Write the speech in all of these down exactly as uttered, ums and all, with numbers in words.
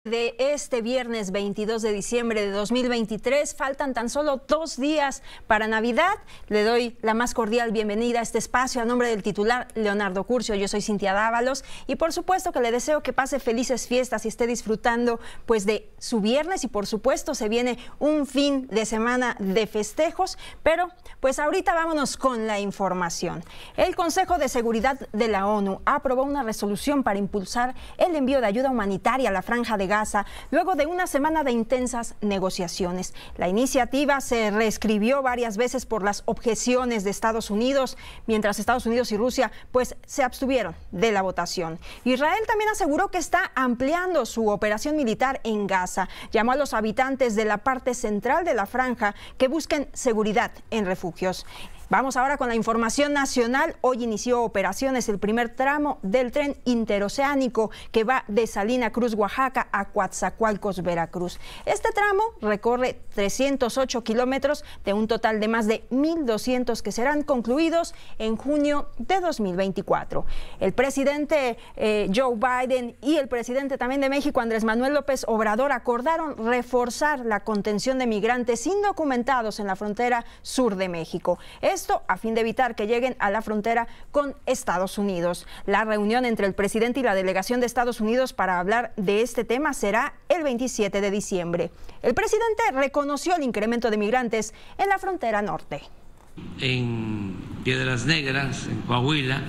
De este viernes veintidós de diciembre de dos mil veintitrés, faltan tan solo dos días para Navidad. Le doy la más cordial bienvenida a este espacio a nombre del titular Leonardo Curcio. Yo soy Cintia Dávalos y por supuesto que le deseo que pase felices fiestas y esté disfrutando pues de su viernes, y por supuesto se viene un fin de semana de festejos, pero pues ahorita vámonos con la información. El Consejo de Seguridad de la ONU aprobó una resolución para impulsar el envío de ayuda humanitaria a la Franja de Gaza, luego de una semana de intensas negociaciones. La iniciativa se reescribió varias veces por las objeciones de Estados Unidos, mientras Estados Unidos y Rusia pues se abstuvieron de la votación. Israel también aseguró que está ampliando su operación militar en Gaza. Llamó a los habitantes de la parte central de la franja que busquen seguridad en refugios. Vamos ahora con la información nacional. Hoy inició operaciones el primer tramo del tren interoceánico que va de Salina Cruz, Oaxaca, a Coatzacoalcos, Veracruz. Este tramo recorre trescientos ocho kilómetros de un total de más de mil doscientos que serán concluidos en junio de dos mil veinticuatro. El presidente eh, Joe Biden y el presidente también de México, Andrés Manuel López Obrador, acordaron reforzar la contención de migrantes indocumentados en la frontera sur de México. Es Esto a fin de evitar que lleguen a la frontera con Estados Unidos. La reunión entre el presidente y la delegación de Estados Unidos para hablar de este tema será el veintisiete de diciembre. El presidente reconoció el incremento de migrantes en la frontera norte. En Piedras Negras, en Coahuila,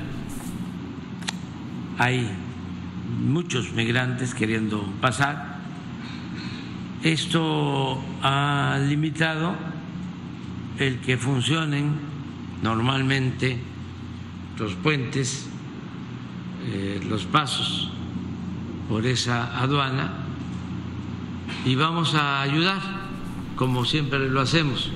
hay muchos migrantes queriendo pasar. Esto ha limitado el que funcionen normalmente los puentes, eh, los pasos por esa aduana, y vamos a ayudar como siempre lo hacemos.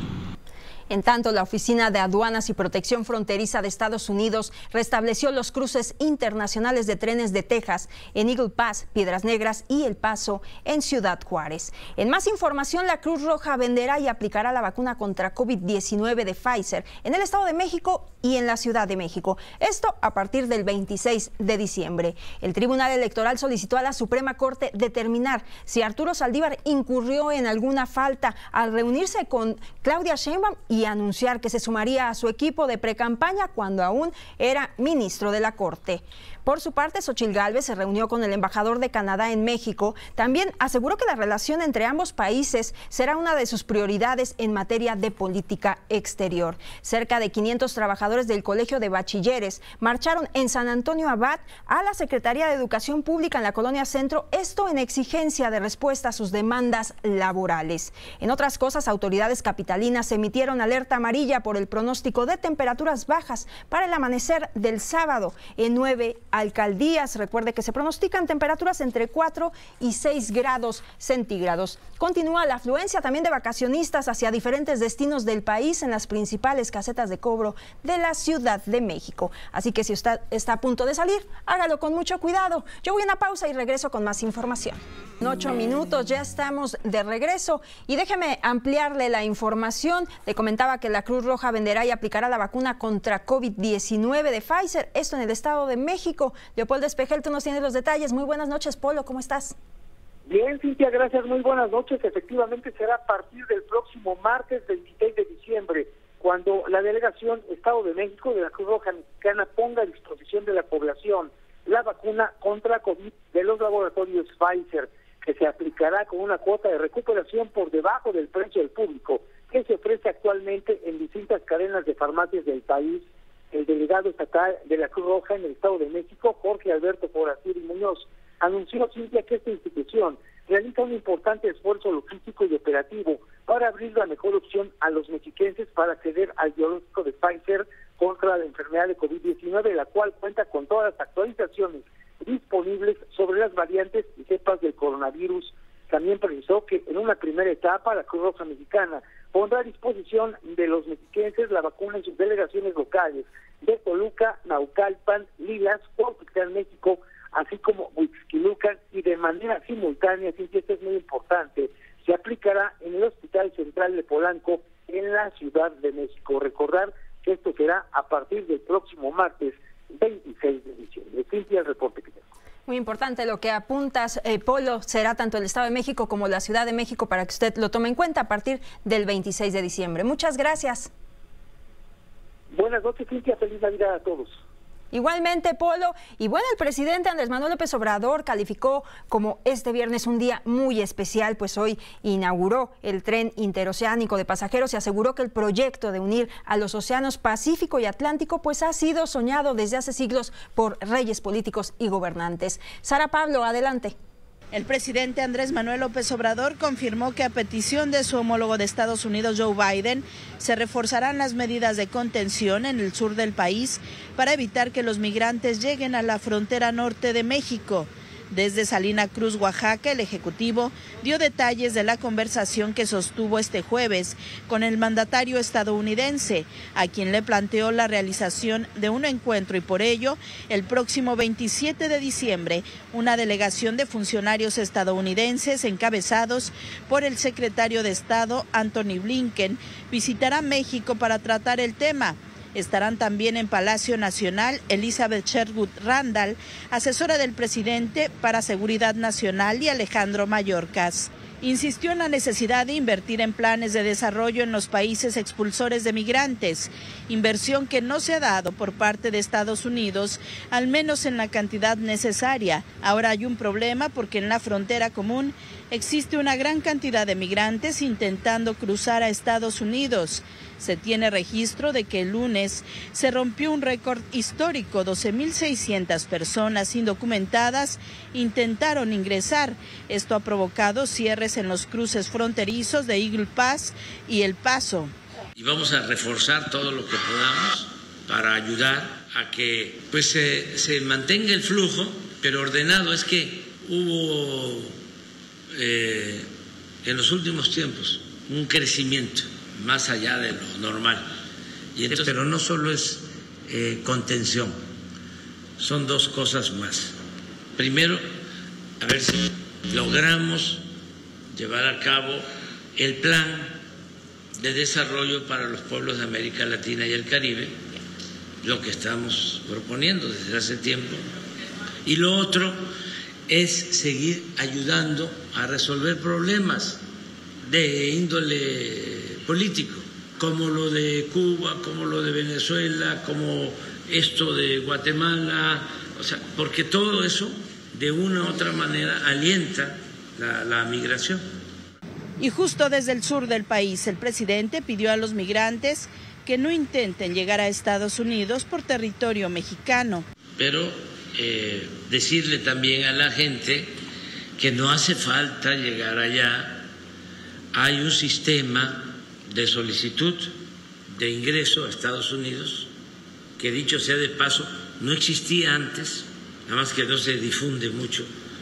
En tanto, la Oficina de Aduanas y Protección Fronteriza de Estados Unidos restableció los cruces internacionales de trenes de Texas en Eagle Pass, Piedras Negras y El Paso en Ciudad Juárez. En más información, la Cruz Roja venderá y aplicará la vacuna contra COVID diecinueve de Pfizer en el Estado de México y en la Ciudad de México. Esto a partir del veintiséis de diciembre. El Tribunal Electoral solicitó a la Suprema Corte determinar si Arturo Saldívar incurrió en alguna falta al reunirse con Claudia Sheinbaum y y anunciar que se sumaría a su equipo de precampaña cuando aún era ministro de la Corte. Por su parte, Xóchitl Gálvez se reunió con el embajador de Canadá en México. También aseguró que la relación entre ambos países será una de sus prioridades en materia de política exterior. Cerca de quinientos trabajadores del Colegio de Bachilleres marcharon en San Antonio Abad a la Secretaría de Educación Pública en la Colonia Centro, esto en exigencia de respuesta a sus demandas laborales. En otras cosas, autoridades capitalinas emitieron alerta amarilla por el pronóstico de temperaturas bajas para el amanecer del sábado en nueve alcaldías. Recuerde que se pronostican temperaturas entre cuatro y seis grados centígrados. Continúa la afluencia también de vacacionistas hacia diferentes destinos del país en las principales casetas de cobro de la Ciudad de México. Así que si usted está a punto de salir, hágalo con mucho cuidado. Yo voy a una pausa y regreso con más información. En ocho minutos ya estamos de regreso y déjeme ampliarle la información. Le comentaba que la Cruz Roja venderá y aplicará la vacuna contra COVID diecinueve de Pfizer, esto en el Estado de México. Leopoldo Espejel, tú nos tienes los detalles. Muy buenas noches, Polo, ¿cómo estás? Bien, Cintia, gracias, muy buenas noches. Efectivamente será a partir del próximo martes veintiséis de diciembre, cuando la delegación Estado de México de la Cruz Roja Mexicana ponga a disposición de la población la vacuna contra COVID de los laboratorios Pfizer, que se aplicará con una cuota de recuperación por debajo del precio del público que se ofrece actualmente en distintas cadenas de farmacias del país. El delegado estatal de la Cruz Roja en el Estado de México, Jorge Alberto Forastiri Muñoz, anunció, Cintia, que esta institución realiza un importante esfuerzo logístico y operativo para abrir la mejor opción a los mexiquenses para acceder al biológico de Pfizer contra la enfermedad de COVID diecinueve, la cual cuenta con todas las actualizaciones disponibles sobre las variantes y cepas del coronavirus. También precisó que en una primera etapa la Cruz Roja Mexicana pondrá a disposición de los mexiquenses la vacuna en sus delegaciones locales de Toluca, Naucalpan, Lilas, Cuautitlán, México, así como Huixquilucan, y de manera simultánea, sí, esto es muy importante, se aplicará en el Hospital Central de Polanco en la Ciudad de México. Recordar que esto será a partir del próximo martes veintiséis de diciembre. Cintia, el reporte que tengo. Muy importante lo que apuntas, eh, Polo, será tanto el Estado de México como la Ciudad de México para que usted lo tome en cuenta a partir del veintiséis de diciembre. Muchas gracias. Buenas noches, Cintia, feliz Navidad a todos. Igualmente, Polo. Y bueno, el presidente Andrés Manuel López Obrador calificó como este viernes un día muy especial, pues hoy inauguró el tren interoceánico de pasajeros y aseguró que el proyecto de unir a los océanos Pacífico y Atlántico pues ha sido soñado desde hace siglos por reyes políticos y gobernantes. Sara Pablo, adelante. El presidente Andrés Manuel López Obrador confirmó que a petición de su homólogo de Estados Unidos, Joe Biden, se reforzarán las medidas de contención en el sur del país para evitar que los migrantes lleguen a la frontera norte de México. Desde Salina Cruz, Oaxaca, el Ejecutivo dio detalles de la conversación que sostuvo este jueves con el mandatario estadounidense, a quien le planteó la realización de un encuentro y por ello, el próximo veintisiete de diciembre, una delegación de funcionarios estadounidenses encabezados por el secretario de Estado, Antony Blinken, visitará México para tratar el tema. Estarán también en Palacio Nacional Elizabeth Sherwood Randall, asesora del presidente para Seguridad Nacional, y Alejandro Mayorkas. Insistió en la necesidad de invertir en planes de desarrollo en los países expulsores de migrantes, inversión que no se ha dado por parte de Estados Unidos, al menos en la cantidad necesaria. Ahora hay un problema porque en la frontera común existe una gran cantidad de migrantes intentando cruzar a Estados Unidos. Se tiene registro de que el lunes se rompió un récord histórico, doce mil seiscientas personas indocumentadas intentaron ingresar. Esto ha provocado cierres en los cruces fronterizos de Eagle Pass y El Paso. Y vamos a reforzar todo lo que podamos para ayudar a que pues se, se mantenga el flujo, pero ordenado. Es que hubo eh, en los últimos tiempos un crecimiento más allá de lo normal. Y entonces, pero no solo es eh, contención, son dos cosas más. Primero, a ver si logramos llevar a cabo el plan de desarrollo para los pueblos de América Latina y el Caribe, lo que estamos proponiendo desde hace tiempo. Y lo otro es seguir ayudando a resolver problemas de índole político, como lo de Cuba, como lo de Venezuela, como esto de Guatemala, o sea, porque todo eso de una u otra manera alienta la, la migración. Y justo desde el sur del país, el presidente pidió a los migrantes que no intenten llegar a Estados Unidos por territorio mexicano. Pero eh, decirle también a la gente que no hace falta llegar allá. Hay un sistema de solicitud de ingreso a Estados Unidos que, dicho sea de paso, no existía antes, nada más que no se difunde mucho,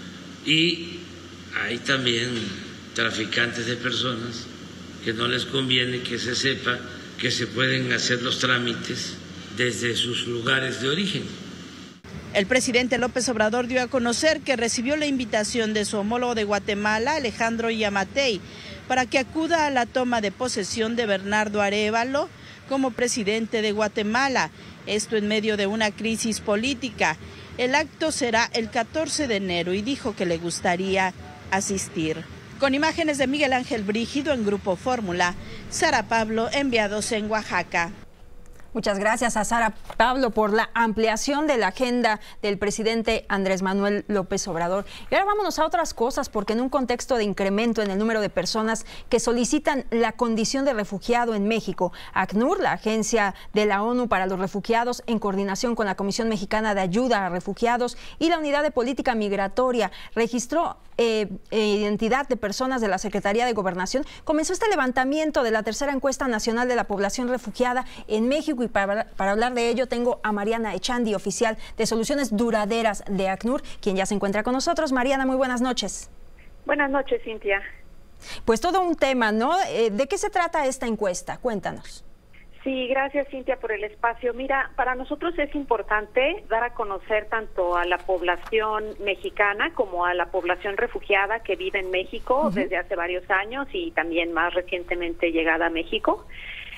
y hay también traficantes de personas que no les conviene que se sepa que se pueden hacer los trámites desde sus lugares de origen. El presidente López Obrador dio a conocer que recibió la invitación de su homólogo de Guatemala, Alejandro Yamatei, para que acuda a la toma de posesión de Bernardo Arévalo como presidente de Guatemala, esto en medio de una crisis política. El acto será el catorce de enero y dijo que le gustaría asistir. Con imágenes de Miguel Ángel Brígido en Grupo Fórmula, Sara Pablo, enviados en Oaxaca. Muchas gracias a Sara Pablo por la ampliación de la agenda del presidente Andrés Manuel López Obrador. Y ahora vámonos a otras cosas, porque en un contexto de incremento en el número de personas que solicitan la condición de refugiado en México, ACNUR, la Agencia de la ONU para los Refugiados, en coordinación con la Comisión Mexicana de Ayuda a Refugiados y la Unidad de Política Migratoria, registró eh, eh, identidad de personas de la Secretaría de Gobernación. Comenzó este levantamiento de la tercera encuesta nacional de la población refugiada en México. Y para, para hablar de ello tengo a Mariana Echandi, oficial de Soluciones Duraderas de ACNUR, quien ya se encuentra con nosotros. Mariana, muy buenas noches. Buenas noches, Cintia. Pues todo un tema, ¿no? Eh, ¿De qué se trata esta encuesta? Cuéntanos. Sí, gracias, Cintia, por el espacio. Mira, para nosotros es importante dar a conocer tanto a la población mexicana como a la población refugiada que vive en México uh-huh. desde hace varios años y también más recientemente llegada a México.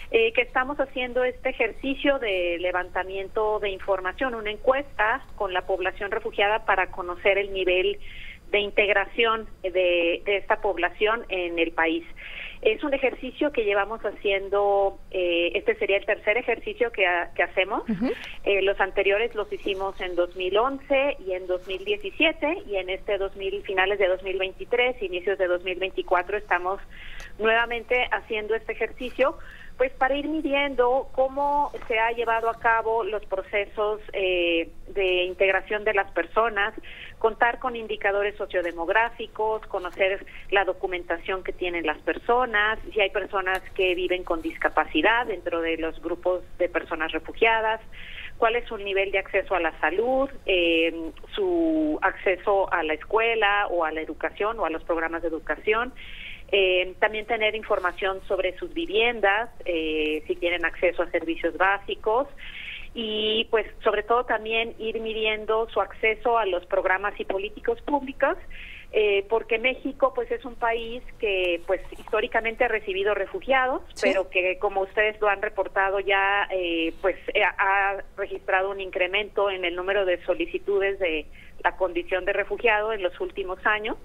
eh, que estamos haciendo este ejercicio de levantamiento de información, una encuesta con la población refugiada para conocer el nivel de integración de, de esta población en el país. Es un ejercicio que llevamos haciendo, eh, este sería el tercer ejercicio que, ha, que hacemos. Uh-huh. eh, los anteriores los hicimos en dos mil once y en dos mil diecisiete, y en este dos mil, finales de dos mil veintitrés, inicios de dos mil veinticuatro, estamos nuevamente haciendo este ejercicio, pues para ir midiendo cómo se ha llevado a cabo los procesos eh, de integración de las personas, contar con indicadores sociodemográficos, conocer la documentación que tienen las personas, si hay personas que viven con discapacidad dentro de los grupos de personas refugiadas, cuál es su nivel de acceso a la salud, eh, su acceso a la escuela o a la educación o a los programas de educación. Eh, también tener información sobre sus viviendas, eh, si tienen acceso a servicios básicos, y pues sobre todo también ir midiendo su acceso a los programas y políticas públicas, eh, porque México pues es un país que pues históricamente ha recibido refugiados, ¿sí? Pero que, como ustedes lo han reportado ya, eh, pues eh, ha registrado un incremento en el número de solicitudes de la condición de refugiado en los últimos años.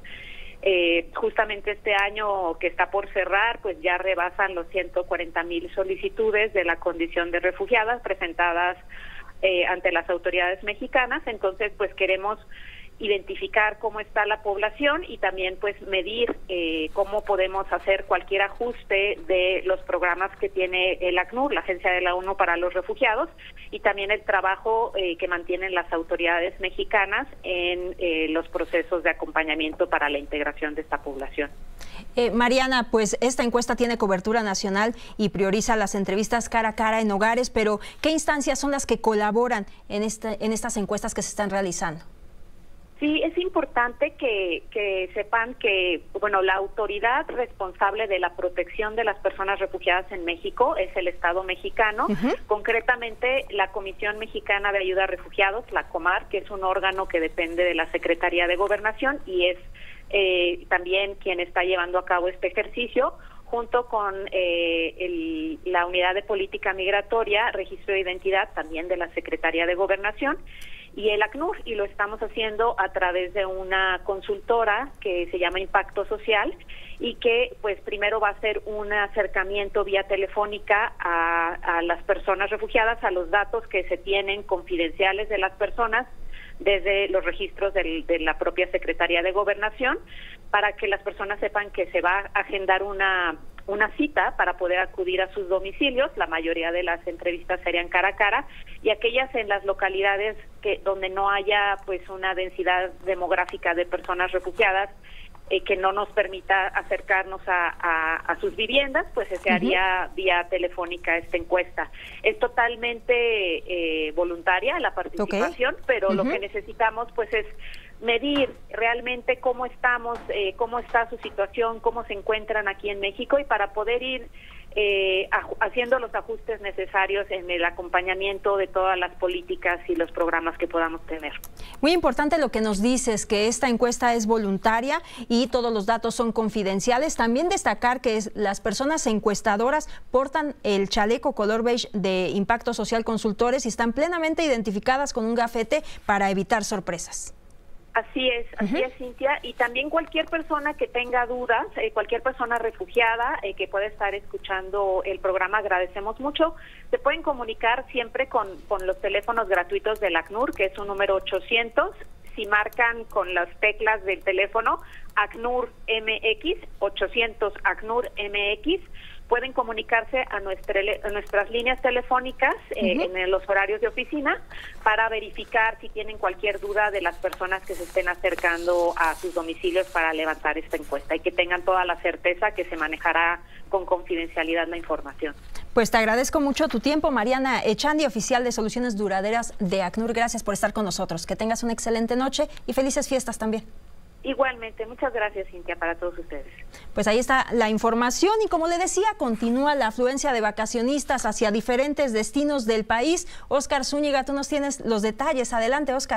Eh, justamente este año que está por cerrar, pues ya rebasan los ciento cuarenta mil solicitudes de la condición de refugiadas presentadas eh, ante las autoridades mexicanas. Entonces, pues queremos identificar cómo está la población y también pues medir eh, cómo podemos hacer cualquier ajuste de los programas que tiene el ACNUR, la Agencia de la ONU para los Refugiados, y también el trabajo eh, que mantienen las autoridades mexicanas en eh, los procesos de acompañamiento para la integración de esta población. Eh, Mariana, pues esta encuesta tiene cobertura nacional y prioriza las entrevistas cara a cara en hogares, pero ¿qué instancias son las que colaboran en, esta, en estas encuestas que se están realizando? Sí, es importante que, que sepan que, bueno, la autoridad responsable de la protección de las personas refugiadas en México es el Estado mexicano, uh-huh. Concretamente la Comisión Mexicana de Ayuda a Refugiados, la COMAR, que es un órgano que depende de la Secretaría de Gobernación y es eh, también quien está llevando a cabo este ejercicio, junto con eh, el, la Unidad de Política Migratoria, Registro de Identidad, también de la Secretaría de Gobernación, y el ACNUR, y lo estamos haciendo a través de una consultora que se llama Impacto Social y que pues primero va a ser un acercamiento vía telefónica a, a las personas refugiadas, a los datos que se tienen confidenciales de las personas desde los registros del, de la propia Secretaría de Gobernación, para que las personas sepan que se va a agendar una una cita para poder acudir a sus domicilios. La mayoría de las entrevistas serían cara a cara, y aquellas en las localidades que donde no haya pues una densidad demográfica de personas refugiadas eh, que no nos permita acercarnos a, a, a sus viviendas, pues se uh-huh. haría vía telefónica esta encuesta. Es totalmente eh, voluntaria la participación, okay. pero uh-huh. lo que necesitamos pues es medir realmente cómo estamos, eh, cómo está su situación, cómo se encuentran aquí en México, y para poder ir eh, haciendo los ajustes necesarios en el acompañamiento de todas las políticas y los programas que podamos tener. Muy importante lo que nos dices, que esta encuesta es voluntaria y todos los datos son confidenciales. También destacar que es, las personas encuestadoras portan el chaleco color beige de Impacto Social Consultores y están plenamente identificadas con un gafete para evitar sorpresas. Así es, así uh-huh. es, Cintia, y también cualquier persona que tenga dudas, eh, cualquier persona refugiada eh, que pueda estar escuchando el programa, agradecemos mucho, se pueden comunicar siempre con, con los teléfonos gratuitos del ACNUR, que es un número ochocientos, si marcan con las teclas del teléfono ACNUR M X, ochocientos ACNUR M X, pueden comunicarse a, nuestra, a nuestras líneas telefónicas eh, uh-huh. en los horarios de oficina para verificar si tienen cualquier duda de las personas que se estén acercando a sus domicilios para levantar esta encuesta, y que tengan toda la certeza que se manejará con confidencialidad la información. Pues te agradezco mucho tu tiempo, Mariana Echandi, oficial de Soluciones Duraderas de ACNUR. Gracias por estar con nosotros. Que tengas una excelente noche y felices fiestas también. Igualmente, muchas gracias, Cintia, para todos ustedes. Pues ahí está la información, y como le decía, continúa la afluencia de vacacionistas hacia diferentes destinos del país. Óscar Zúñiga, tú nos tienes los detalles. Adelante, Óscar.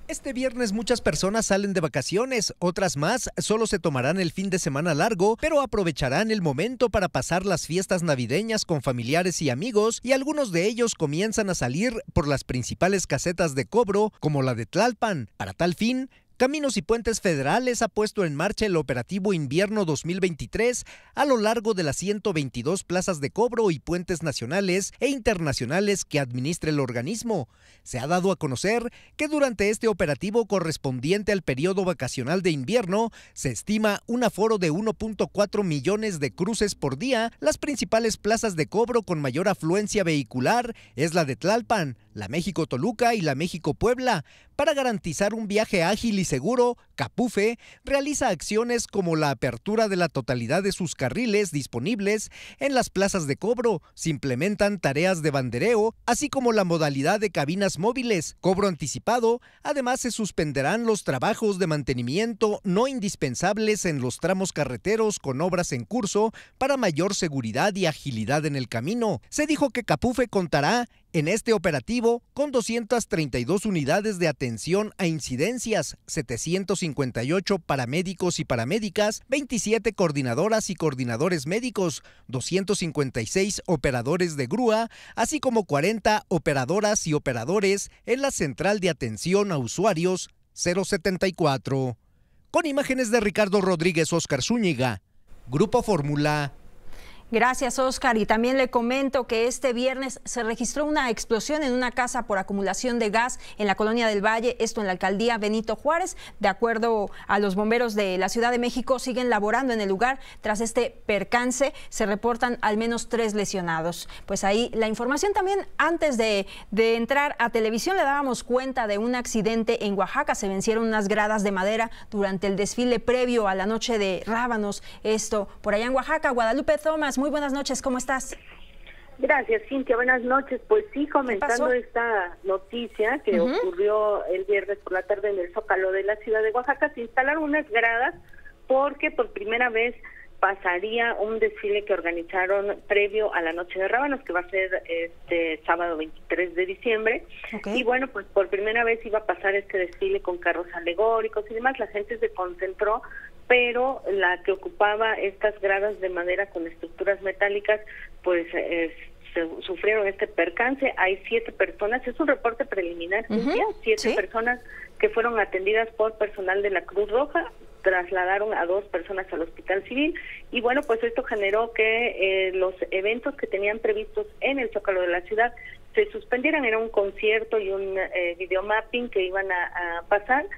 Este viernes muchas personas salen de vacaciones, otras más solo se tomarán el fin de semana largo, pero aprovecharán el momento para pasar las fiestas navideñas con familiares y amigos, y algunos de ellos comienzan a salir por las principales casetas de cobro, como la de Tlalpan. Para tal fin, Caminos y Puentes Federales ha puesto en marcha el operativo Invierno dos mil veintitrés a lo largo de las ciento veintidós plazas de cobro y puentes nacionales e internacionales que administra el organismo. Se ha dado a conocer que durante este operativo correspondiente al periodo vacacional de invierno se estima un aforo de uno punto cuatro millones de cruces por día. Las principales plazas de cobro con mayor afluencia vehicular es la de Tlalpan, la México-Toluca y la México-Puebla. Para garantizar un viaje ágil y seguro, Capufe realiza acciones como la apertura de la totalidad de sus carriles disponibles en las plazas de cobro. Se implementan tareas de bandereo, así como la modalidad de cabinas móviles, cobro anticipado. Además, se suspenderán los trabajos de mantenimiento no indispensables en los tramos carreteros con obras en curso para mayor seguridad y agilidad en el camino. Se dijo que Capufe contará en este operativo con doscientas treinta y dos unidades de atención a incidencias, setecientos cincuenta y ocho paramédicos y paramédicas, veintisiete coordinadoras y coordinadores médicos, doscientos cincuenta y seis operadores de grúa, así como cuarenta operadoras y operadores en la Central de Atención a Usuarios cero setenta y cuatro. Con imágenes de Ricardo Rodríguez, Óscar Zúñiga, Grupo Fórmula. Gracias, Óscar. Y también le comento que este viernes se registró una explosión en una casa por acumulación de gas en la Colonia del Valle, esto en la alcaldía Benito Juárez. De acuerdo a los bomberos de la Ciudad de México, siguen laborando en el lugar. Tras este percance, se reportan al menos tres lesionados. Pues ahí la información también. Antes de, de entrar a televisión, le dábamos cuenta de un accidente en Oaxaca. Se vencieron unas gradas de madera durante el desfile previo a la Noche de Rábanos. Esto por allá en Oaxaca. Guadalupe Thomas, muy buenas noches, ¿cómo estás? Gracias, Cintia, buenas noches. Pues sí, comentando esta noticia que uh-huh. ocurrió el viernes por la tarde en el Zócalo de la ciudad de Oaxaca, se instalaron unas gradas porque por primera vez pasaría un desfile que organizaron previo a la Noche de Rábanos, que va a ser este sábado veintitrés de diciembre. Okay. Y bueno, pues por primera vez iba a pasar este desfile con carros alegóricos y demás. La gente se concentró, pero la que ocupaba estas gradas de madera con estructuras metálicas, pues eh, se, sufrieron este percance. Hay siete personas, es un reporte preliminar, uh-huh. siete ¿Sí? personas que fueron atendidas por personal de la Cruz Roja. Trasladaron a dos personas al Hospital Civil y bueno, pues esto generó que eh, los eventos que tenían previstos en el Zócalo de la ciudad se suspendieran. Era un concierto y un eh, videomapping que iban a, a pasar.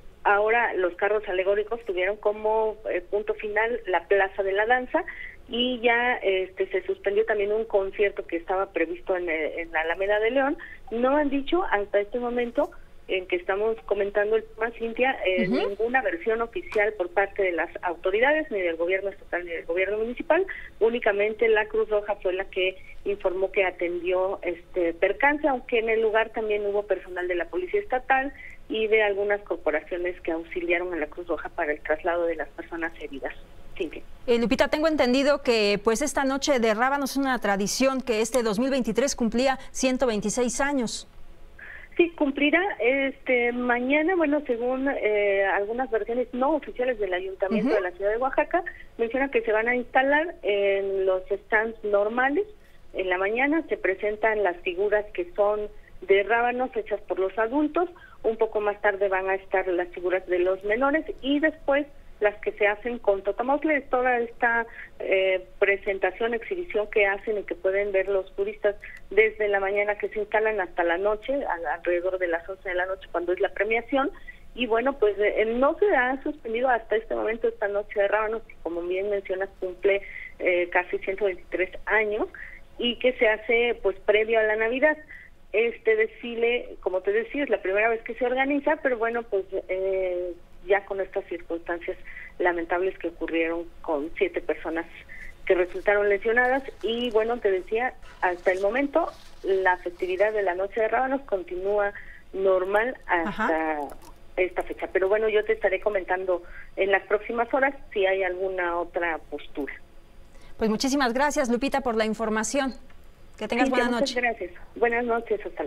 Ahora los carros alegóricos tuvieron como eh, punto final la Plaza de la Danza y ya este se suspendió también un concierto que estaba previsto en, en la Alameda de León. No han dicho hasta este momento en que estamos comentando el tema, Cintia, eh, uh-huh. ninguna versión oficial por parte de las autoridades, ni del gobierno estatal ni del gobierno municipal. Únicamente la Cruz Roja fue la que informó que atendió este percance, aunque en el lugar también hubo personal de la Policía Estatal y de algunas corporaciones que auxiliaron a la Cruz Roja para el traslado de las personas heridas. Cintia. Eh, Lupita, tengo entendido que pues esta Noche de Rábanos es una tradición que este dos mil veintitrés cumplía ciento veintiséis años. Sí, cumplirá este mañana, bueno, según eh, algunas versiones no oficiales del Ayuntamiento uh-huh. de la ciudad de Oaxaca, mencionan que se van a instalar en los stands normales. En la mañana se presentan las figuras que son de rábanos hechas por los adultos, un poco más tarde van a estar las figuras de los menores y después las que se hacen con totomautle, toda esta eh, presentación, exhibición que hacen y que pueden ver los turistas desde la mañana que se instalan hasta la noche, a, alrededor de las once de la noche cuando es la premiación. Y bueno, pues eh, no se ha suspendido hasta este momento esta Noche de Rábanos, que como bien mencionas cumple eh, casi ciento veintitrés años y que se hace pues previo a la Navidad. Este desfile, como te decía, es la primera vez que se organiza, pero bueno, pues eh, ya con estas circunstancias lamentables que ocurrieron con siete personas que resultaron lesionadas y bueno, te decía, hasta el momento la festividad de la Noche de Rábanos continúa normal hasta Ajá. esta fecha, pero bueno, yo te estaré comentando en las próximas horas si hay alguna otra postura. Pues muchísimas gracias, Lupita, por la información. Que tengas sí, buena muchas noche. Gracias. Buenas noches, hasta luego.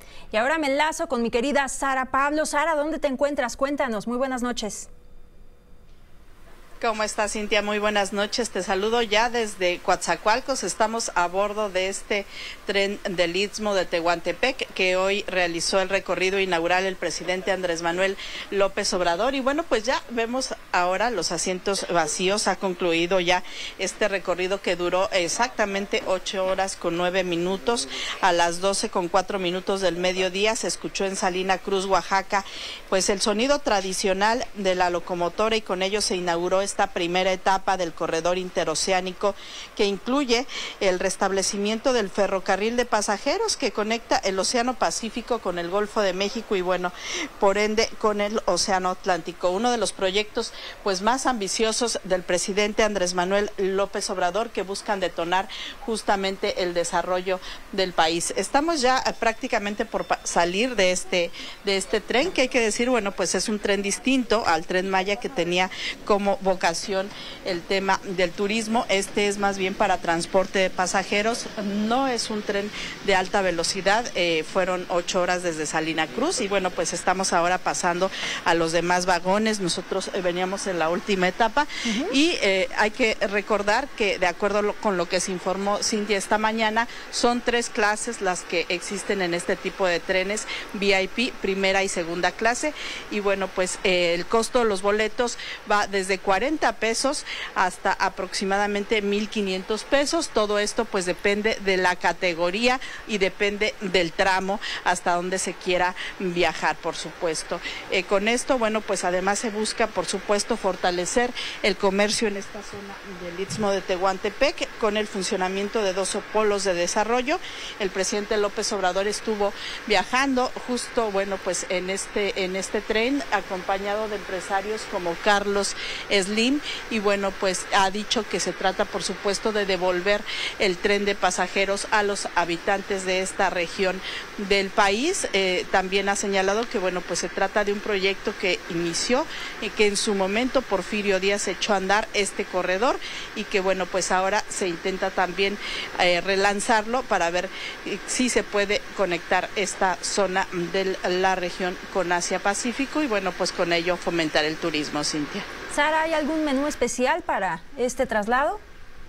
Y ahora me enlazo con mi querida Sara Pablo. Sara, ¿dónde te encuentras? Cuéntanos. Muy buenas noches. ¿Cómo estás, Cintia? Muy buenas noches. Te saludo ya desde Coatzacoalcos. Estamos a bordo de este tren del Istmo de Tehuantepec que hoy realizó el recorrido inaugural el presidente Andrés Manuel López Obrador. Y bueno, pues ya vemos ahora los asientos vacíos. Ha concluido ya este recorrido que duró exactamente ocho horas con nueve minutos. A las doce con cuatro minutos del mediodía se escuchó en Salina Cruz, Oaxaca, pues el sonido tradicional de la locomotora, y con ello se inauguró esta primera etapa del corredor interoceánico que incluye el restablecimiento del ferrocarril de pasajeros que conecta el Océano Pacífico con el Golfo de México y bueno, por ende con el Océano Atlántico. Uno de los proyectos pues más ambiciosos del presidente Andrés Manuel López Obrador, que buscan detonar justamente el desarrollo del país. Estamos ya prácticamente por salir de este de este tren, que hay que decir, bueno, pues es un tren distinto al Tren Maya, que tenía como vocación el tema del turismo. Este es más bien para transporte de pasajeros, no es un tren de alta velocidad. Eh, fueron ocho horas desde Salina Cruz y bueno, pues estamos ahora pasando a los demás vagones. Nosotros eh, veníamos en la última etapa. Uh-huh. Y eh, hay que recordar que de acuerdo lo, con lo que se informó Cintia esta mañana, son tres clases las que existen en este tipo de trenes, V I P, primera y segunda clase, y bueno, pues eh, el costo de los boletos va desde cuarenta pesos hasta aproximadamente mil quinientos pesos. Todo esto pues depende de la categoría y depende del tramo hasta donde se quiera viajar, por supuesto. Eh, con esto, bueno, pues además se busca, por supuesto, fortalecer el comercio en esta zona del Istmo de Tehuantepec con el funcionamiento de dos polos de desarrollo. El presidente López Obrador estuvo viajando justo, bueno, pues en este en este tren acompañado de empresarios como Carlos Slim, y bueno, pues ha dicho que se trata, por supuesto, de devolver el tren de pasajeros a los habitantes de esta región del país. Eh, también ha señalado que, bueno, pues se trata de un proyecto que inició y que en su momento Porfirio Díaz echó a andar este corredor y que, bueno, pues ahora se intenta también eh, relanzarlo para ver eh, si se puede conectar esta zona de la región con Asia Pacífico y, bueno, pues con ello fomentar el turismo, Cintia. Sara, ¿hay algún menú especial para este traslado?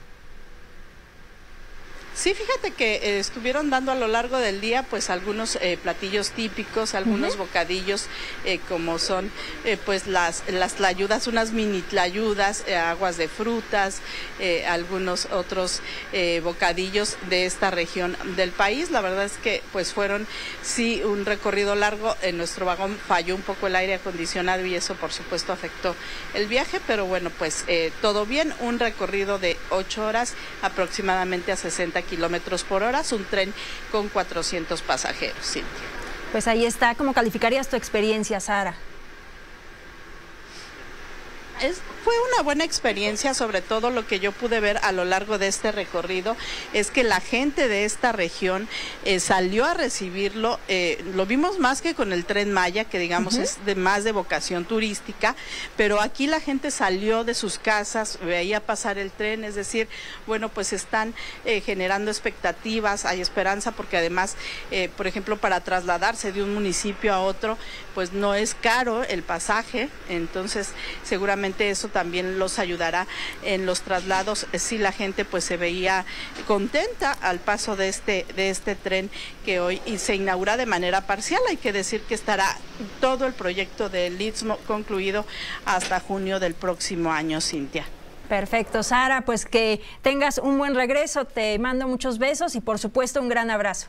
Sí, fíjate que eh, estuvieron dando a lo largo del día pues algunos eh, platillos típicos, algunos uh-huh. bocadillos eh, como son eh, pues las las tlayudas, unas mini tlayudas, eh, aguas de frutas, eh, algunos otros eh, bocadillos de esta región del país. La verdad es que pues fueron sí un recorrido largo. En nuestro vagón falló un poco el aire acondicionado y eso por supuesto afectó el viaje, pero bueno, pues eh, todo bien. Un recorrido de ocho horas aproximadamente a sesenta kilómetros por hora, es un tren con cuatrocientos pasajeros, Cintia. Pues ahí está. ¿Cómo calificarías tu experiencia, Sara? Es, fue una buena experiencia, sobre todo lo que yo pude ver a lo largo de este recorrido es que la gente de esta región eh, salió a recibirlo, eh, lo vimos más que con el Tren Maya, que digamos uh-huh. es de más de vocación turística, pero aquí la gente salió de sus casas, veía pasar el tren, es decir, bueno, pues están eh, generando expectativas, hay esperanza porque además, eh, por ejemplo, para trasladarse de un municipio a otro, pues no es caro el pasaje, entonces seguramente eso también los ayudará en los traslados si la gente pues se veía contenta al paso de este de este tren que hoy se inaugura de manera parcial. Hay que decir que estará todo el proyecto del Istmo concluido hasta junio del próximo año, Cintia. Perfecto, Sara, pues que tengas un buen regreso, te mando muchos besos y por supuesto un gran abrazo.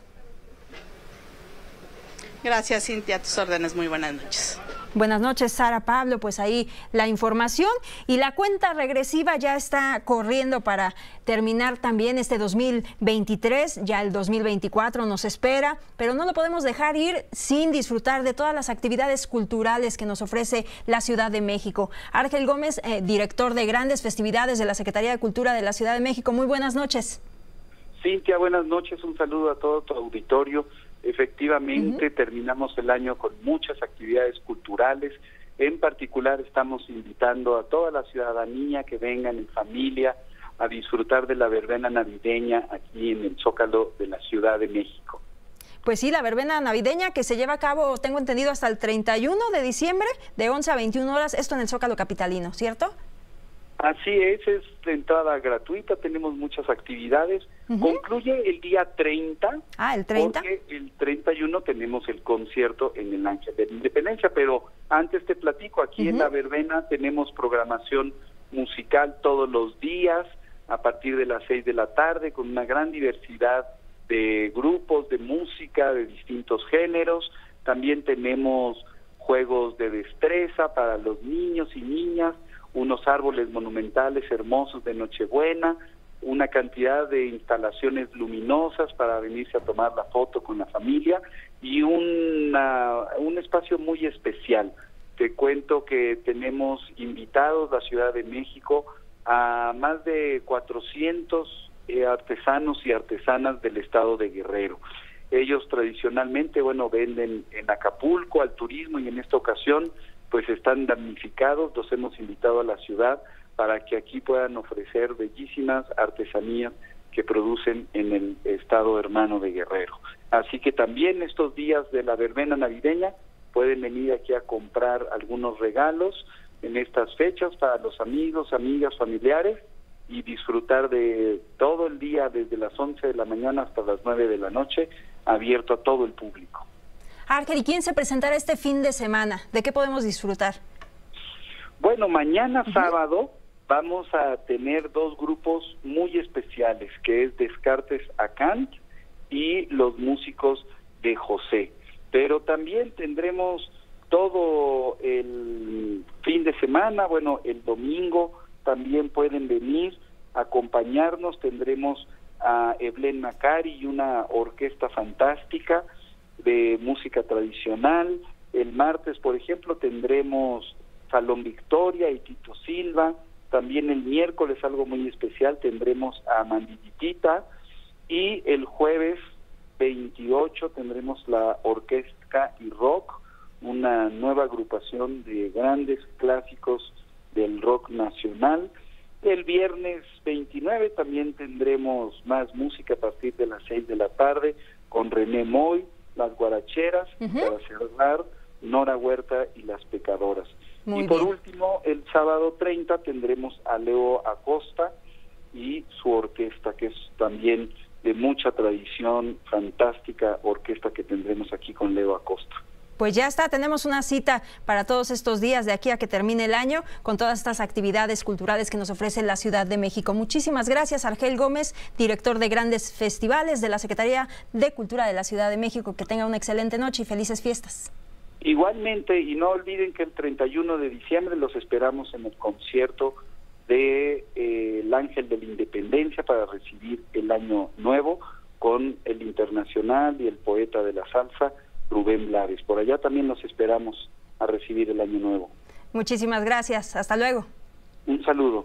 Gracias, Cintia, a tus órdenes, muy buenas noches. Buenas noches, Sara Pablo, pues ahí la información y la cuenta regresiva ya está corriendo para terminar también este dos mil veintitrés, ya el dos mil veinticuatro nos espera, pero no lo podemos dejar ir sin disfrutar de todas las actividades culturales que nos ofrece la Ciudad de México. Ángel Gómez, eh, director de Grandes Festividades de la Secretaría de Cultura de la Ciudad de México, muy buenas noches. Cintia, buenas noches, un saludo a todo tu auditorio. Efectivamente, uh-huh. terminamos el año con muchas actividades culturales. En particular, estamos invitando a toda la ciudadanía que vengan en familia a disfrutar de la verbena navideña aquí en el Zócalo de la Ciudad de México. Pues sí, la verbena navideña que se lleva a cabo, tengo entendido, hasta el treinta y uno de diciembre, de once a veintiuna horas, esto en el Zócalo capitalino, ¿cierto? Así es, es de entrada gratuita, tenemos muchas actividades. Uh-huh. Concluye el día treinta. Ah, el treinta. Porque el treinta y uno tenemos el concierto en el Ángel de la Independencia, pero antes te platico, aquí uh-huh. en la verbena tenemos programación musical todos los días, a partir de las seis de la tarde, con una gran diversidad de grupos de música de distintos géneros. También tenemos juegos de destreza para los niños y niñas, unos árboles monumentales hermosos de Nochebuena, una cantidad de instalaciones luminosas para venirse a tomar la foto con la familia y una, un espacio muy especial. Te cuento que tenemos invitados la Ciudad de México a más de cuatrocientos eh, artesanos y artesanas del estado de Guerrero. Ellos tradicionalmente, bueno, venden en Acapulco al turismo y en esta ocasión pues están damnificados, los hemos invitado a la ciudad para que aquí puedan ofrecer bellísimas artesanías que producen en el estado hermano de Guerrero. Así que también estos días de la verbena navideña pueden venir aquí a comprar algunos regalos en estas fechas para los amigos, amigas, familiares y disfrutar de todo el día desde las once de la mañana hasta las nueve de la noche, abierto a todo el público. Ángel, ¿y quién se presentará este fin de semana? ¿De qué podemos disfrutar? Bueno, mañana uh-huh. sábado vamos a tener dos grupos muy especiales, que es Descartes a Kant y los músicos de José. Pero también tendremos todo el fin de semana, bueno, el domingo también pueden venir a acompañarnos, tendremos a Evelyn Macari y una orquesta fantástica de música tradicional. El martes, por ejemplo, tendremos Salón Victoria y Tito Silva. También el miércoles, algo muy especial, tendremos a Mandillitita. Y el jueves veintiocho tendremos la Orquesta y Rock, una nueva agrupación de grandes clásicos del rock nacional. El viernes veintinueve también tendremos más música a partir de las seis de la tarde con René Moy, Las Guaracheras, uh-huh. para cerrar, Nora Huerta y Las Pecadoras. Muy y por bien. Último, el sábado treinta tendremos a Leo Acosta y su orquesta, que es también de mucha tradición, fantástica orquesta que tendremos aquí con Leo Acosta. Pues ya está, tenemos una cita para todos estos días de aquí a que termine el año con todas estas actividades culturales que nos ofrece la Ciudad de México. Muchísimas gracias, Argel Gómez, director de Grandes Festivales de la Secretaría de Cultura de la Ciudad de México. Que tenga una excelente noche y felices fiestas. Igualmente, y no olviden que el treinta y uno de diciembre los esperamos en el concierto de eh, el Ángel de la Independencia para recibir el año nuevo con el internacional y el poeta de la salsa, Rubén Blades. Por allá también los esperamos a recibir el año nuevo. Muchísimas gracias. Hasta luego. Un saludo.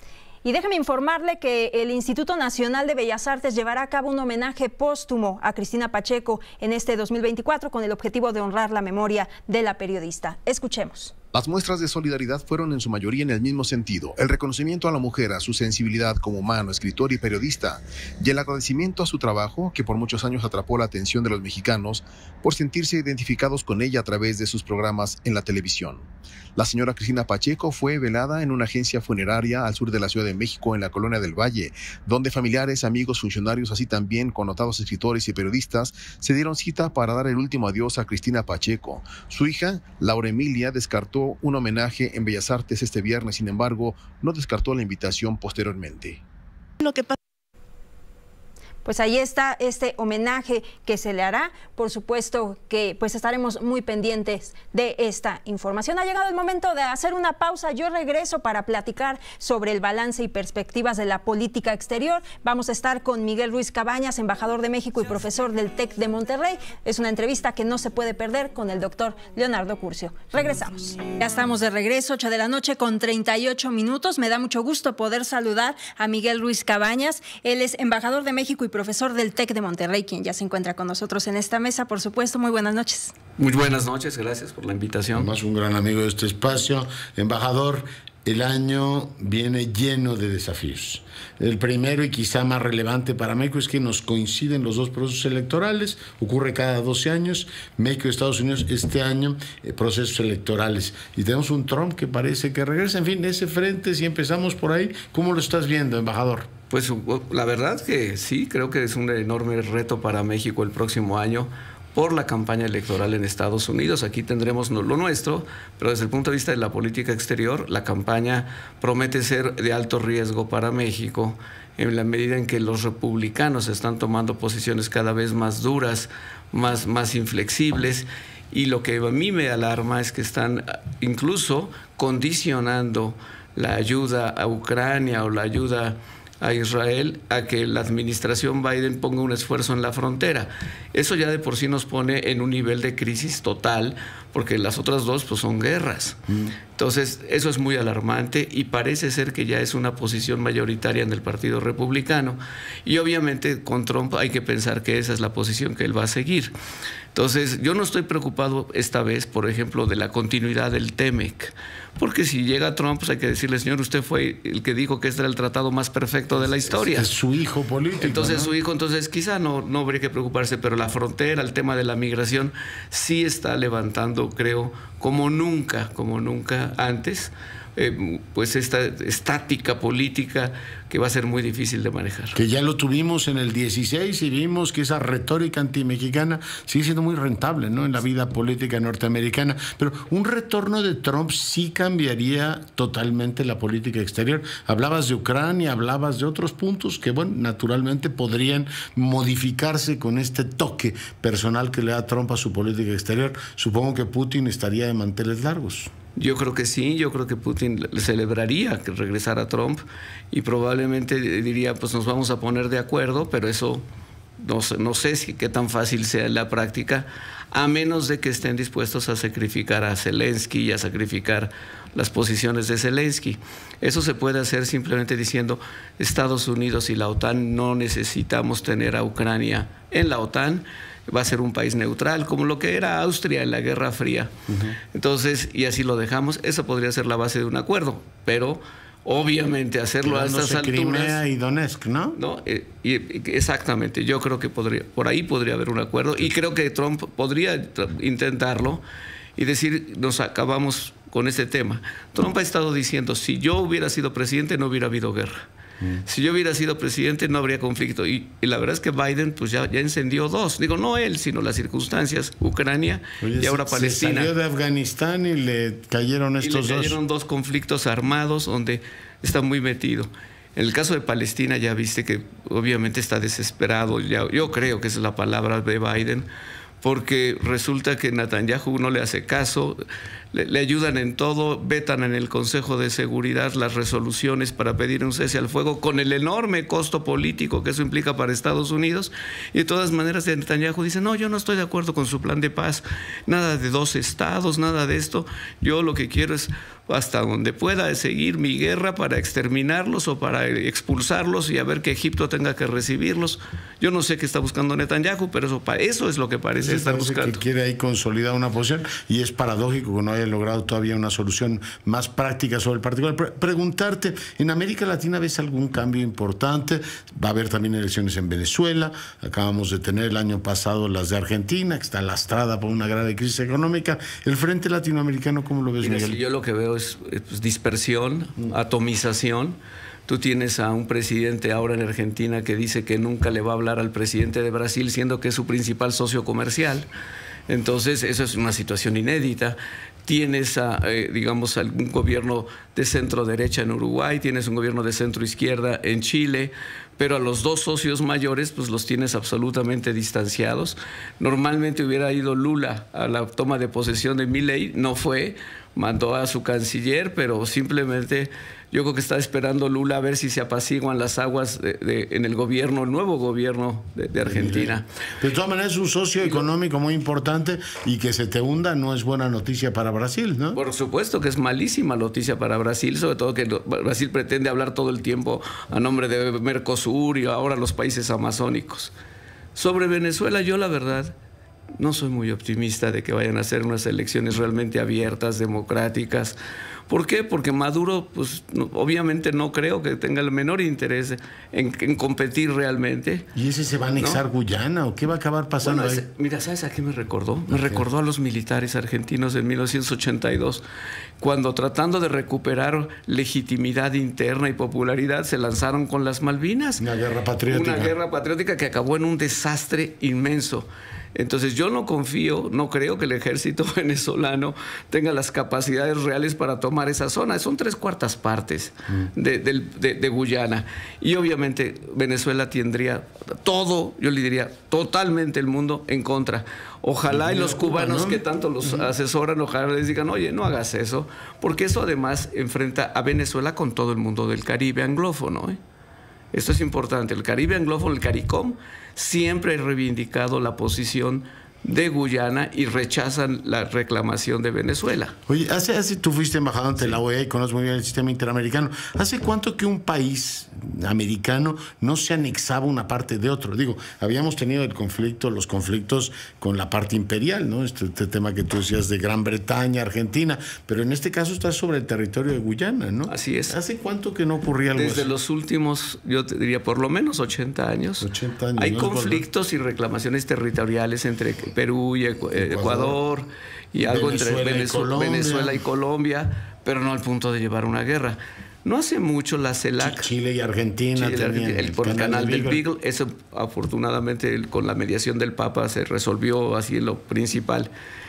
Y déjeme informarle que el Instituto Nacional de Bellas Artes llevará a cabo un homenaje póstumo a Cristina Pacheco en este dos mil veinticuatro con el objetivo de honrar la memoria de la periodista. Escuchemos. Las muestras de solidaridad fueron en su mayoría en el mismo sentido, el reconocimiento a la mujer, a su sensibilidad como humano, escritor y periodista, y el agradecimiento a su trabajo, que por muchos años atrapó la atención de los mexicanos por sentirse identificados con ella a través de sus programas en la televisión. La señora Cristina Pacheco fue velada en una agencia funeraria al sur de la Ciudad de México, en la Colonia del Valle, donde familiares, amigos, funcionarios, así también connotados escritores y periodistas, se dieron cita para dar el último adiós a Cristina Pacheco. Su hija, Laura Emilia, descartó un homenaje en Bellas Artes este viernes, sin embargo, no descartó la invitación posteriormente. Lo que pasa Pues ahí está este homenaje que se le hará. Por supuesto que pues estaremos muy pendientes de esta información. Ha llegado el momento de hacer una pausa. Yo regreso para platicar sobre el balance y perspectivas de la política exterior. Vamos a estar con Miguel Ruiz Cabañas, embajador de México y profesor del TEC de Monterrey. Es una entrevista que no se puede perder con el doctor Leonardo Curcio. Regresamos. Ya estamos de regreso, ocho de la noche con treinta y ocho minutos. Me da mucho gusto poder saludar a Miguel Ruiz Cabañas. Él es embajador de México y profesor del TEC de Monterrey, quien ya se encuentra con nosotros en esta mesa, por supuesto. Muy buenas noches. Muy buenas noches, gracias por la invitación. Además, un gran amigo de este espacio. Embajador, el año viene lleno de desafíos. El primero y quizá más relevante para México es que nos coinciden los dos procesos electorales, ocurre cada doce años, México y Estados Unidos este año eh, procesos electorales, y tenemos un Trump que parece que regresa. En fin, ese frente, si empezamos por ahí, ¿cómo lo estás viendo, embajador? Pues la verdad que sí, creo que es un enorme reto para México el próximo año por la campaña electoral en Estados Unidos. Aquí tendremos lo nuestro, pero desde el punto de vista de la política exterior, la campaña promete ser de alto riesgo para México en la medida en que los republicanos están tomando posiciones cada vez más duras, más, más inflexibles, y lo que a mí me alarma es que están incluso condicionando la ayuda a Ucrania o la ayuda a Israel a que la administración Biden ponga un esfuerzo en la frontera. Eso ya de por sí nos pone en un nivel de crisis total, porque las otras dos pues son guerras. Mm. Entonces, eso es muy alarmante y parece ser que ya es una posición mayoritaria en el Partido Republicano. Y obviamente con Trump hay que pensar que esa es la posición que él va a seguir. Entonces, yo no estoy preocupado esta vez, por ejemplo, de la continuidad del T M E C, porque si llega Trump, pues hay que decirle, señor, usted fue el que dijo que este era el tratado más perfecto de la historia. Es, es su hijo político. Entonces, ¿no? su hijo, entonces quizá no, no habría que preocuparse, pero la frontera, el tema de la migración, sí está levantando, creo, como nunca, como nunca antes, eh, pues esta estática política que va a ser muy difícil de manejar. Que ya lo tuvimos en el dieciséis y vimos que esa retórica antimexicana sigue siendo muy rentable, ¿no?, en la vida política norteamericana. Pero un retorno de Trump sí cambiaría totalmente la política exterior. Hablabas de Ucrania, hablabas de otros puntos que, bueno, naturalmente podrían modificarse con este toque personal que le da Trump a su política exterior. Supongo que Putin estaría de manteles largos. Yo creo que sí, yo creo que Putin celebraría que regresara Trump y probablemente diría, pues nos vamos a poner de acuerdo, pero eso no sé, no sé si qué tan fácil sea en la práctica, a menos de que estén dispuestos a sacrificar a Zelensky y a sacrificar las posiciones de Zelensky. Eso se puede hacer simplemente diciendo, Estados Unidos y la OTAN no necesitamos tener a Ucrania en la OTAN, va a ser un país neutral, como lo que era Austria en la Guerra Fría. Uh-huh. Entonces, y así lo dejamos, eso podría ser la base de un acuerdo, pero obviamente hacerlo a estas alturas... Crimea y Donetsk, ¿no? No, eh, y, exactamente, yo creo que podría, por ahí podría haber un acuerdo, y creo que Trump podría intentarlo y decir, nos acabamos con este tema. Trump ha estado diciendo, si yo hubiera sido presidente no hubiera habido guerra. Si yo hubiera sido presidente no habría conflicto, y, y la verdad es que Biden pues ya, ya encendió dos, digo no él sino las circunstancias, Ucrania Oye, y ahora se, Palestina. Se salió de Afganistán y le cayeron estos dos. Y le cayeron dos. dos conflictos armados donde está muy metido. En el caso de Palestina ya viste que obviamente está desesperado, ya, yo creo que esa es la palabra de Biden, porque resulta que Netanyahu no le hace caso, le, le ayudan en todo, vetan en el Consejo de Seguridad las resoluciones para pedir un cese al fuego, con el enorme costo político que eso implica para Estados Unidos, y de todas maneras Netanyahu dice, no, yo no estoy de acuerdo con su plan de paz, nada de dos estados, nada de esto, yo lo que quiero es hasta donde pueda seguir mi guerra para exterminarlos o para expulsarlos y a ver que Egipto tenga que recibirlos. Yo no sé qué está buscando Netanyahu, pero eso, eso es lo que parece sí, estar parece buscando. Que quiere ahí consolidar una posición, y es paradójico que no haya logrado todavía una solución más práctica sobre el particular. Pre preguntarte, ¿en América Latina ves algún cambio importante? Va a haber también elecciones en Venezuela, acabamos de tener el año pasado las de Argentina, que está lastrada por una grave crisis económica. ¿El frente latinoamericano cómo lo ves, Mira, Miguel? Si yo lo que veo es, es dispersión, atomización. Tú tienes a un presidente ahora en Argentina que dice que nunca le va a hablar al presidente de Brasil, siendo que es su principal socio comercial. Entonces, eso es una situación inédita. Tienes, a, eh, digamos, algún gobierno de centro derecha en Uruguay, tienes un gobierno de centro izquierda en Chile, pero a los dos socios mayores pues los tienes absolutamente distanciados. Normalmente hubiera ido Lula a la toma de posesión de Milei, no fue, mandó a su canciller, pero simplemente yo creo que está esperando Lula a ver si se apaciguan las aguas de, de, en el gobierno, el nuevo gobierno de, de Argentina. De todas maneras es un socio económico muy importante, y que se te hunda no es buena noticia para Brasil, ¿no? Por supuesto que es malísima noticia para Brasil, sobre todo que Brasil pretende hablar todo el tiempo a nombre de Mercosur y ahora los países amazónicos. Sobre Venezuela, yo la verdad no soy muy optimista de que vayan a ser unas elecciones realmente abiertas, democráticas, ¿Por qué? Porque Maduro, pues no, obviamente no creo que tenga el menor interés en, en competir realmente. ¿Y ese se va a anexar, ¿no?, Guyana? ¿O qué va a acabar pasando bueno, ahí? Ese, mira, ¿sabes a qué me recordó? Me okay. recordó a los militares argentinos en mil novecientos ochenta y dos, cuando tratando de recuperar legitimidad interna y popularidad se lanzaron con las Malvinas. Una guerra patriótica. Una guerra patriótica que acabó en un desastre inmenso. Entonces yo no confío, no creo que el ejército venezolano tenga las capacidades reales para tomar esa zona. Son tres cuartas partes mm. de, de, de, de Guyana. Y obviamente Venezuela tendría todo, yo le diría, totalmente el mundo en contra. Ojalá y los cubanos, ¿no?, que tanto los uh-huh. asesoran, ojalá les digan, oye, no hagas eso, porque eso además enfrenta a Venezuela con todo el mundo del Caribe anglófono, ¿eh? Esto es importante. El Caribe anglófono, el CARICOM, siempre ha reivindicado la posición de Guyana y rechazan la reclamación de Venezuela. Oye, hace, hace tú fuiste embajador ante sí. la O E A y conoces muy bien el sistema interamericano. ¿Hace cuánto que un país americano no se anexaba una parte de otro? Digo, habíamos tenido el conflicto, los conflictos con la parte imperial, ¿no? Este, este tema que tú decías de Gran Bretaña, Argentina, pero en este caso está sobre el territorio de Guyana, ¿no? Así es. ¿Hace cuánto que no ocurría algo Desde así? los últimos, yo te diría, por lo menos ochenta años. ochenta años. Hay ¿no? conflictos y reclamaciones territoriales entre Perú y Ecuador, Ecuador y algo Venezuela entre Venezuela y, Venezuela y Colombia, pero no al punto de llevar una guerra. No hace mucho la CELAC... Chile y Argentina. Chile, tenían el, el, por el canal del Beagle. Eso afortunadamente el, con la mediación del Papa se resolvió así en lo principal.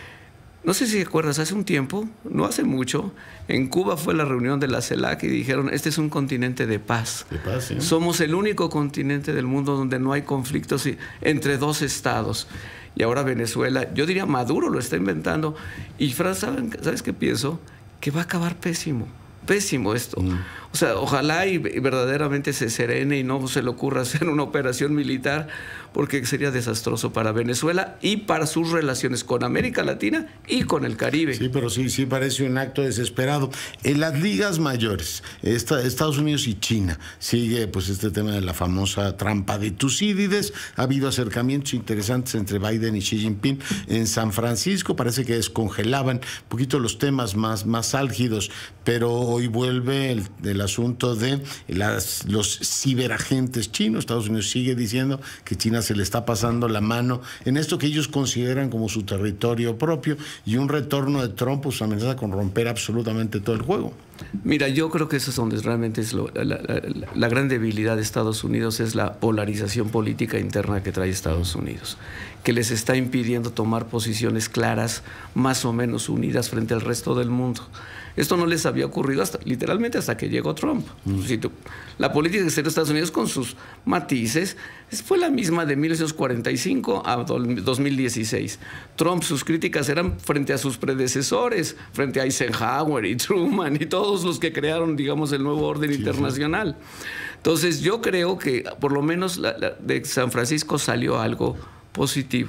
No sé si recuerdas, hace un tiempo, no hace mucho, en Cuba fue la reunión de la CELAC y dijeron, este es un continente de paz. De paz, ¿sí? Somos el único continente del mundo donde no hay conflictos entre dos estados. Y ahora Venezuela, yo diría Maduro lo está inventando. Y Fran, ¿sabes qué pienso? Que va a acabar pésimo. Pésimo esto. Mm. O sea, ojalá y verdaderamente se serene y no se le ocurra hacer una operación militar, porque sería desastroso para Venezuela y para sus relaciones con América Latina y con el Caribe. Sí, pero sí, sí parece un acto desesperado. En las ligas mayores, esta, Estados Unidos y China, sigue pues este tema de la famosa trampa de Tucídides. Ha habido acercamientos interesantes entre Biden y Xi Jinping en San Francisco. Parece que descongelaban un poquito los temas más, más álgidos, pero hoy vuelve el, el asunto de las, los ciberagentes chinos. Estados Unidos sigue diciendo que China se le está pasando la mano en esto que ellos consideran como su territorio propio, y un retorno de Trump pues amenaza con romper absolutamente todo el juego. Mira, yo creo que eso es donde realmente es lo, la, la, la gran debilidad de Estados Unidos, es la polarización política interna que trae Estados Unidos, que les está impidiendo tomar posiciones claras, más o menos unidas frente al resto del mundo. Esto no les había ocurrido hasta, literalmente hasta que llegó Trump. Mm. Si tú, la política exterior de Estados Unidos, con sus matices, fue la misma de mil novecientos cuarenta y cinco a dos mil dieciséis. Trump, sus críticas eran frente a sus predecesores, frente a Eisenhower y Truman y todos los que crearon, digamos, el nuevo orden sí, internacional. Sí. Entonces, yo creo que por lo menos la, la, de San Francisco salió algo positivo,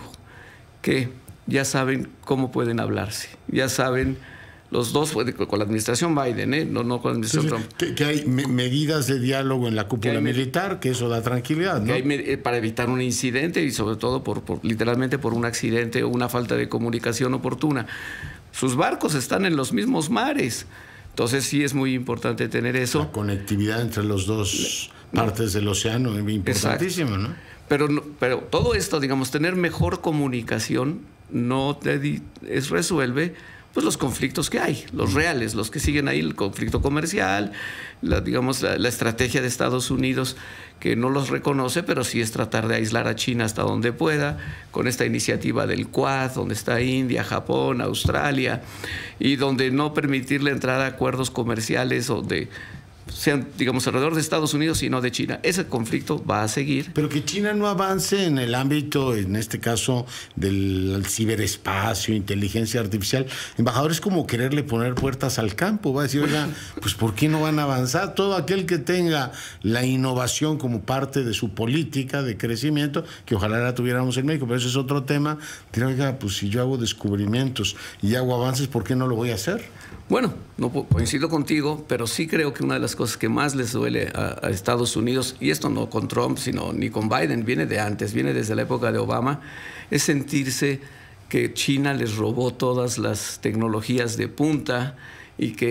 que ya saben cómo pueden hablarse, ya saben... Los dos, con la administración Biden, ¿eh? no, no con la administración sí, Trump. Que, que hay me medidas de diálogo en la cúpula que militar, que eso da tranquilidad, ¿no? Que hay para evitar un incidente y sobre todo por, por literalmente por un accidente o una falta de comunicación oportuna. Sus barcos están en los mismos mares. Entonces sí es muy importante tener eso. La conectividad entre las dos no. partes del océano es importantísimo, Exacto. ¿no? Pero, pero todo esto, digamos, tener mejor comunicación no te es, resuelve pues los conflictos que hay, los reales, los que siguen ahí, el conflicto comercial, la, digamos, la, la estrategia de Estados Unidos, que no los reconoce, pero sí es tratar de aislar a China hasta donde pueda, con esta iniciativa del Quad, donde está India, Japón, Australia, y donde no permitirle entrar a acuerdos comerciales o de... sean, digamos, alrededor de Estados Unidos y no de China. Ese conflicto va a seguir. Pero que China no avance en el ámbito, en este caso, del ciberespacio, inteligencia artificial. Embajador, es como quererle poner puertas al campo. Va a decir, oiga, pues ¿por qué no van a avanzar? Todo aquel que tenga la innovación como parte de su política de crecimiento, que ojalá la tuviéramos en México, pero eso es otro tema, dirá, oiga, pues si yo hago descubrimientos y hago avances, ¿por qué no lo voy a hacer? Bueno, no coincido contigo, pero sí creo que una de las cosas que más les duele a, a Estados Unidos, y esto no con Trump, sino ni con Biden, viene de antes, viene desde la época de Obama, es sentirse que China les robó todas las tecnologías de punta y que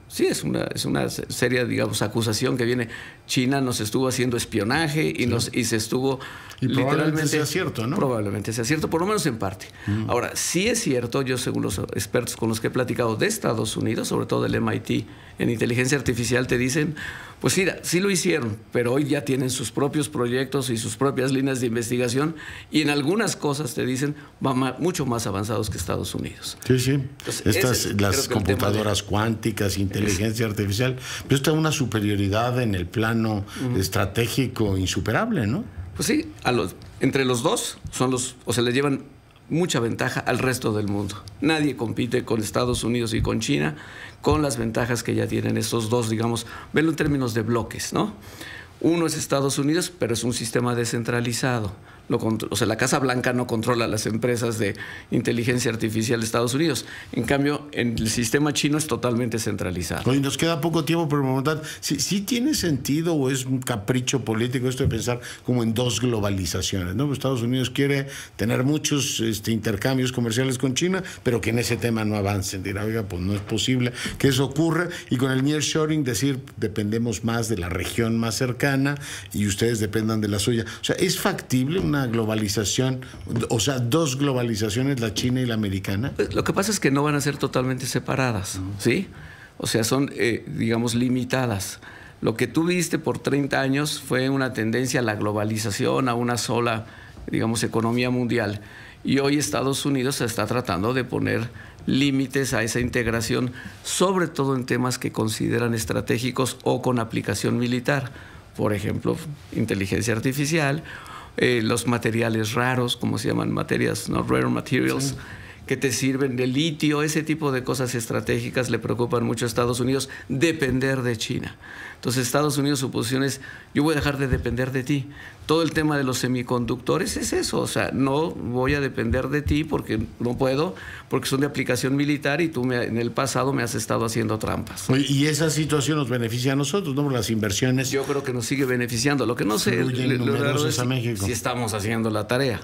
Sí, es una, es una seria, digamos, acusación que viene. China nos estuvo haciendo espionaje y, sí. nos, y se estuvo y literalmente probablemente sea cierto, ¿no? Probablemente sea cierto, por lo menos en parte. Mm. Ahora, sí es cierto, yo según los expertos con los que he platicado de Estados Unidos, sobre todo del M I T en inteligencia artificial, te dicen, pues mira, sí lo hicieron, pero hoy ya tienen sus propios proyectos y sus propias líneas de investigación y en algunas cosas te dicen van mucho más avanzados que Estados Unidos. Sí, sí. Entonces, Estas, es, las computadoras de... cuánticas, inteligencia es... artificial, pero está una superioridad en el plano uh-huh. estratégico insuperable, ¿no? Pues sí, a los, entre los dos son los, o se le llevan mucha ventaja al resto del mundo. Nadie compite con Estados Unidos y con China con las ventajas que ya tienen estos dos, digamos, venlo en términos de bloques, ¿no? Uno es Estados Unidos, pero es un sistema descentralizado. Lo, o sea, la Casa Blanca no controla las empresas de inteligencia artificial de Estados Unidos. En cambio, en el sistema chino es totalmente centralizado. Oye, nos queda poco tiempo por preguntar, ¿sí, ¿sí tiene sentido o es un capricho político esto de pensar como en dos globalizaciones, ¿no? Estados Unidos quiere tener muchos este, intercambios comerciales con China, pero que en ese tema no avancen. Dirá, oiga, pues no es posible que eso ocurra. Y con el nearshoring decir, dependemos más de la región más cercana y ustedes dependan de la suya. O sea, ¿es factible una globalización, o sea, dos globalizaciones, la china y la americana? Pues lo que pasa es que no van a ser totalmente separadas, uh-huh. ¿sí? O sea, son, eh, digamos, limitadas. Lo que tú viste por treinta años fue una tendencia a la globalización, a una sola, digamos, economía mundial. Y hoy Estados Unidos se está tratando de poner límites a esa integración, sobre todo en temas que consideran estratégicos o con aplicación militar. Por ejemplo, inteligencia artificial, Eh, los materiales raros, como se llaman, materias, no rare materials, sí. que te sirven de litio, ese tipo de cosas estratégicas le preocupan mucho a Estados Unidos, depender de China. Entonces Estados Unidos, su posición es, yo voy a dejar de depender de ti. Todo el tema de los semiconductores es eso, o sea, no voy a depender de ti porque no puedo, porque son de aplicación militar y tú me, en el pasado me has estado haciendo trampas. Y esa situación nos beneficia a nosotros, ¿no? Las inversiones. Yo creo que nos sigue beneficiando. Lo que no sé lo raro es si, si estamos haciendo la tarea.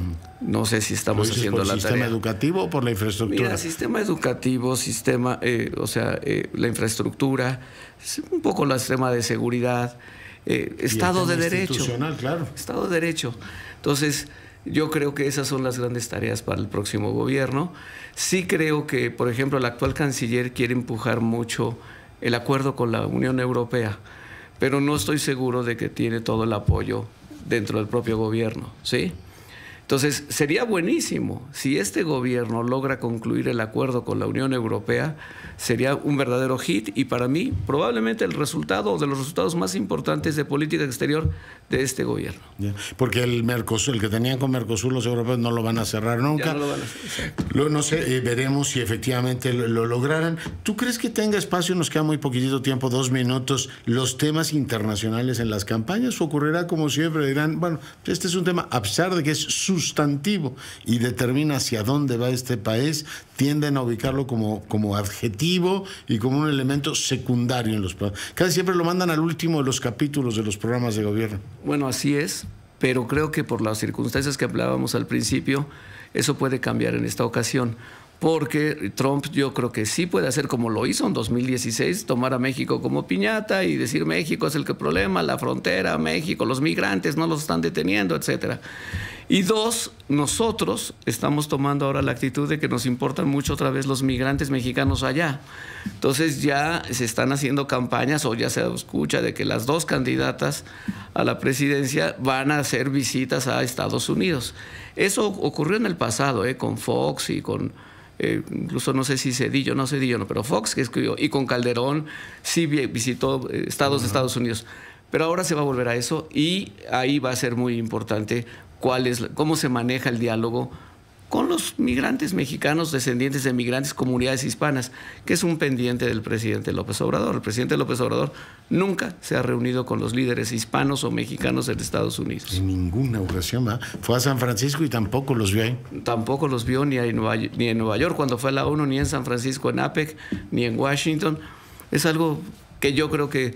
No sé si estamos haciendo la tarea. ¿Por el sistema educativo o por la infraestructura? Mira, sistema educativo, sistema, eh, o sea, eh, la infraestructura, un poco el sistema de seguridad, eh, Estado de Derecho. Claro. Estado de Derecho. Entonces, yo creo que esas son las grandes tareas para el próximo gobierno. Sí creo que, por ejemplo, el actual canciller quiere empujar mucho el acuerdo con la Unión Europea, pero no estoy seguro de que tiene todo el apoyo dentro del propio gobierno, ¿sí? Entonces, sería buenísimo si este gobierno logra concluir el acuerdo con la Unión Europea, sería un verdadero hit y para mí probablemente el resultado de los resultados más importantes de política exterior de este gobierno. Yeah. Porque el Mercosur, el que tenían con Mercosur los europeos no lo van a cerrar nunca. Ya no lo van a hacer, lo, no sé, eh, veremos si efectivamente lo, lo lograran. ¿Tú crees que tenga espacio, nos queda muy poquitito tiempo, dos minutos, los temas internacionales en las campañas? ¿O ocurrirá como siempre? Dirán, bueno, este es un tema, a pesar de que es sustantivo y determina hacia dónde va este país, tienden a ubicarlo como, como adjetivo y como un elemento secundario en los programas. Casi siempre lo mandan al último de los capítulos de los programas de gobierno. Bueno, así es, pero creo que por las circunstancias que hablábamos al principio, eso puede cambiar en esta ocasión. Porque Trump yo creo que sí puede hacer como lo hizo en dos mil dieciséis, tomar a México como piñata y decir México es el que problema, la frontera, México, los migrantes no los están deteniendo, etcétera. Y dos, nosotros estamos tomando ahora la actitud de que nos importan mucho otra vez los migrantes mexicanos allá. Entonces ya se están haciendo campañas o ya se escucha de que las dos candidatas a la presidencia van a hacer visitas a Estados Unidos. Eso ocurrió en el pasado, ¿eh? Con Fox y con... Eh, incluso no sé si Cedillo, no Cedillo, no, pero Fox que escribió, y con Calderón sí visitó eh, estados uh-huh. de Estados Unidos. Pero ahora se va a volver a eso y ahí va a ser muy importante cuál es, cómo se maneja el diálogo con los migrantes mexicanos, descendientes de migrantes, comunidades hispanas, que es un pendiente del presidente López Obrador. El presidente López Obrador nunca se ha reunido con los líderes hispanos o mexicanos de Estados Unidos. En ninguna ocasión, ¿va? Fue a San Francisco y tampoco los vio ahí. Tampoco los vio ni en Nueva, ni en Nueva York cuando fue a la ONU, ni en San Francisco, en APEC, ni en Washington. Es algo que yo creo que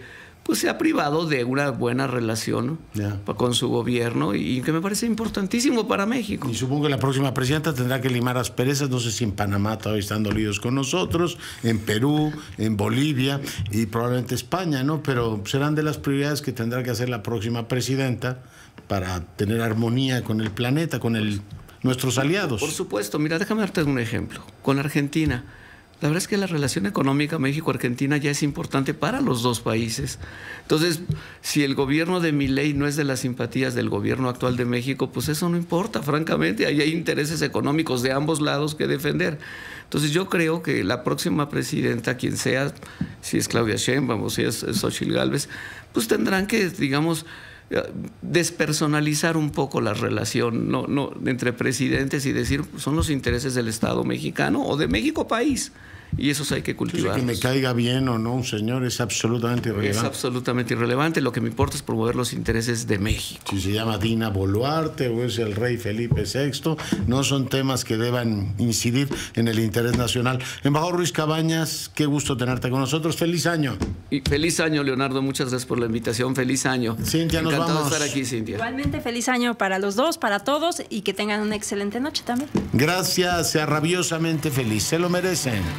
pues se ha privado de una buena relación yeah. con su gobierno y que me parece importantísimo para México. Y supongo que la próxima presidenta tendrá que limar asperezas, no sé si en Panamá todavía están dolidos con nosotros, en Perú, en Bolivia y probablemente España, ¿no? Pero serán de las prioridades que tendrá que hacer la próxima presidenta para tener armonía con el planeta, con el, nuestros aliados. Por supuesto, mira, déjame darte un ejemplo. Con Argentina, la verdad es que la relación económica México-Argentina ya es importante para los dos países. Entonces, si el gobierno de Milei no es de las simpatías del gobierno actual de México, pues eso no importa, francamente. Ahí hay intereses económicos de ambos lados que defender. Entonces, yo creo que la próxima presidenta, quien sea, si es Claudia Sheinbaum o si es Xóchitl Gálvez, pues tendrán que, digamos, despersonalizar un poco la relación no, no, entre presidentes y decir, son los intereses del Estado mexicano o de México país. Y esos hay que cultivar. Que me caiga bien o no un señor es absolutamente irrelevante. Es absolutamente irrelevante. Lo que me importa es promover los intereses de México. Si se llama Dina Boluarte o es el rey Felipe sexto, no son temas que deban incidir en el interés nacional. Embajador Ruiz Cabañas, qué gusto tenerte con nosotros. Feliz año. Y feliz año, Leonardo. Muchas gracias por la invitación. Feliz año. Cintia, nos Encantado vamos. de estar aquí, Cintia. Igualmente, feliz año para los dos, para todos y que tengan una excelente noche también. Gracias, sea rabiosamente feliz. Se lo merecen.